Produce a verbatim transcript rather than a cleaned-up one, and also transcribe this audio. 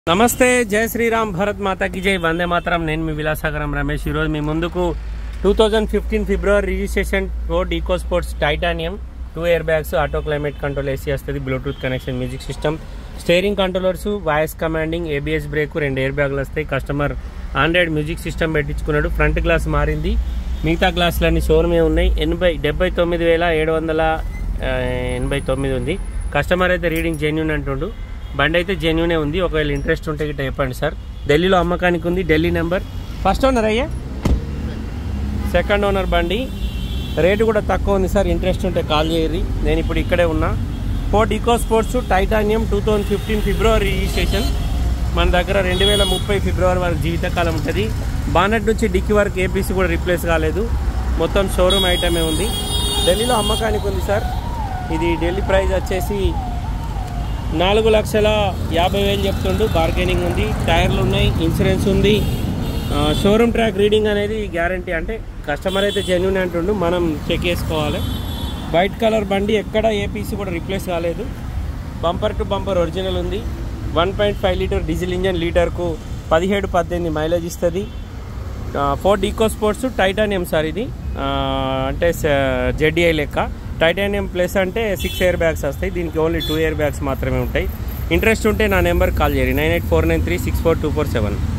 నమస్తే జై శ్రీరామ్ భరత్ మాతాకి జై వందే మాతరం నేను మీ విలాసాగరం రమేష్ ఈ రోజు మీ ముందుకు two thousand fifteen February registration Ford Eco Sports Titanium two airbags auto climate control AC వస్తుంది Bluetooth connection music system steering controllers voice commanding ABS brake రెండు ఎయిర్ బ్యాగులు వస్తాయి కస్టమర్ ఆండ్రాయిడ్ మ్యూజిక్ సిస్టమ్ పెట్టించుకున్నాడు front glass మారింది మిగతా గ్లాసులన్నీ షోరూమే ఉన్నాయి ఎనభై డెబ్బై తొమ్మిది వేల ఏడు వందల ఎనభై తొమ్మిది ఉంది కస్టమర్ అయితే రీడింగ్ జెన్యూన్ అంటుండు బండి అయితే జెన్యూనే ఉంది ఒకవేళ ఇంట్రెస్ట్ ఉంటే గిట్ట చెప్పండి సార్ ఢిల్లీలో అమ్మకానికి ఉంది ఢిల్లీ నెంబర్ ఫస్ట్ ఓనర్ అయ్యా సెకండ్ ఓనర్ బండి రేటు కూడా తక్కువ ఉంది సార్ ఇంట్రెస్ట్ ఉంటే కాల్ చేయరి నేను ఇప్పుడు ఇక్కడే ఉన్నా Ford Eco Sports Titanium two thousand fifteen February registration మన దగ్గర రెండు వేల ముప్పై ఫిబ్రవరి వరకు జీవితకాలం ఉంటుంది బానెట్ నుంచి డిక్కీ వరకు ఏపీసీ కూడా రీప్లేస్ కాలేదు మొత్తం షోరూమ్ ఐటమే ఉంది ఢిల్లీలో అమ్మకానికి ఉంది సార్ ఇది ఢిల్లీ ప్రైస్ వచ్చేసి నాలుగు లక్షల యాభై వేలు చెప్తుండు బార్గెనింగ్ ఉంది టైర్లు ఉన్నాయి ఇన్సూరెన్స్ ఉంది షోరూమ్ ట్రాక్ రీడింగ్ అనేది గ్యారంటీ అంటే కస్టమర్ అయితే జెన్యూన్ అంటుండు మనం చెక్ చేసుకోవాలి వైట్ కలర్ బండి ఎక్కడ ఏపీసీ కూడా రీప్లేస్ కాలేదు బంపర్ టు బంపర్ ఒరిజినల్ ఉంది one point five litre diesel engine లీటర్కు పదిహేడు పద్దెనిమిది మైలేజ్ ఇస్తుంది Ford Eco Sports Titanium sir ఇది అంటే జెడ్డీఐ లెక్క టైటానియం ప్లస్ అంటే సిక్స్ ఇయర్ బ్యాగ్స్ వస్తాయి దీనికి ఓన్లీ టూ ఇయర్ బ్యాగ్స్ మాత్రమే ఉంటాయి ఇంట్రెస్ట్ ఉంటే నా నెంబర్ కాల్ చేయండి nine eight four nine three six four two four seven